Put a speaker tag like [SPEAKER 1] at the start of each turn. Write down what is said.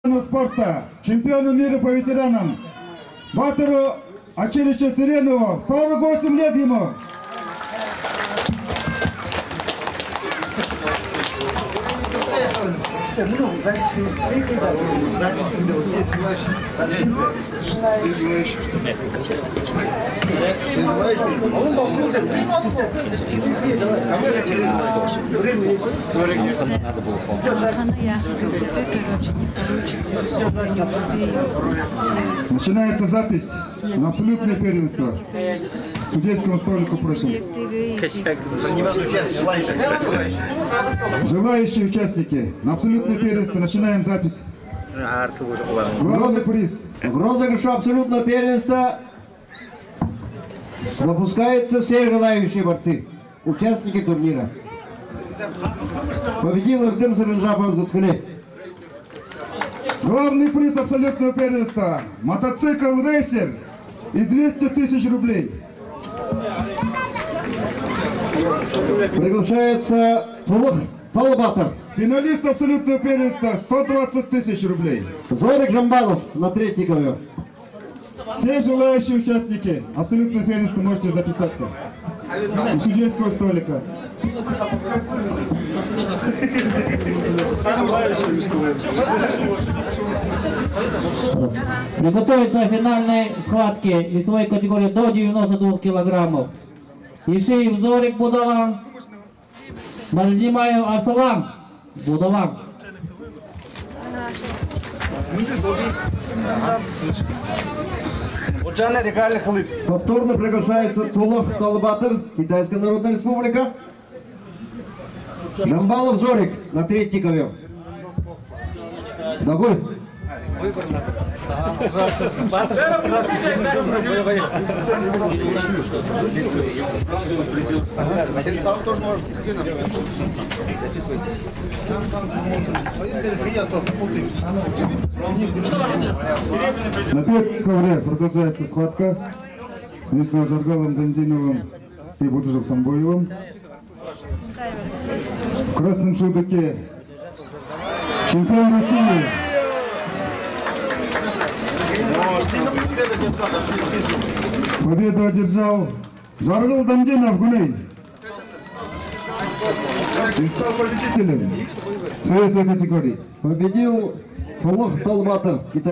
[SPEAKER 1] спорта, чемпиону мира по ветеранам, Батыру Ачеличу Сиренову, 48 лет ему. Начинается запись на абсолютное первенство. Судейскому столику просим. Желающие участники, на абсолютное первенство начинаем запись. Главный приз.
[SPEAKER 2] В розыгрыше абсолютного первенства допускаются все желающие борцы, участники турнира. Победил Эрдем Сарынжапов Зуткали.
[SPEAKER 1] Главный приз абсолютного первенства. Мотоцикл рейсер и 200 тысяч рублей.
[SPEAKER 2] Приглашается Тулух Талбатор.
[SPEAKER 1] Финалист абсолютного первенства 120 тысяч рублей.
[SPEAKER 2] Зорик Жамбалов на третий ковер.
[SPEAKER 1] Все желающие участники абсолютного первенства можете записаться у судейского столика.
[SPEAKER 3] Приготовиться к финальной схватке весовой категории до 92 килограммов. Ишиев Зорик Будалан, Мальзимаев Арсалан Будалан.
[SPEAKER 2] Повторно приглашается Тулух Талбатор, Китайская Народная Республика. Жамбалов Зорик на третий ковер. Догой.
[SPEAKER 1] На первом ковре продолжается схватка между Жаргалом Дандиновым и Будужев Самбоевым. В красном шелдуке чемпион России. Победу одержал Жаргал Дандинов Гуней и стал победителем в своей категории.
[SPEAKER 2] Победил Тулух Талбатор.